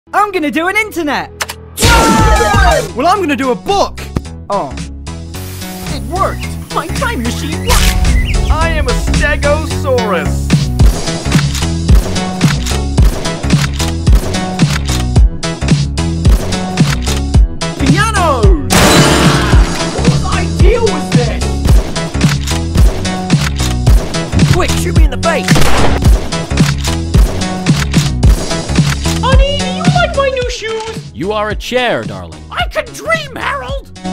I'm gonna do an internet. Well, I'm gonna do a book. Oh. It worked! My time machine worked! I am a Stegosaurus. Pianos! Whose idea was this? Quick, shoot me in the face! Honey, do you like my new shoes? You are a chair, darling. I can dream, Harold!